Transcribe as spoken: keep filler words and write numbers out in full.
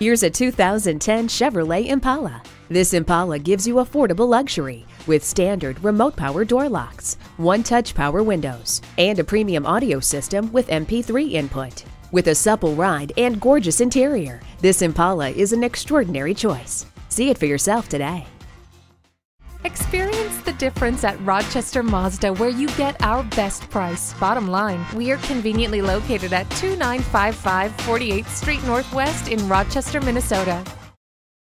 Here's a two thousand ten Chevrolet Impala. This Impala gives you affordable luxury with standard remote power door locks, one-touch power windows, and a premium audio system with M P three input. With a supple ride and gorgeous interior, this Impala is an extraordinary choice. See it for yourself today. Experience the difference at Rochester Mazda, where you get our best price. Bottom line, we are conveniently located at two nine five five forty-eighth Street Northwest in Rochester, Minnesota.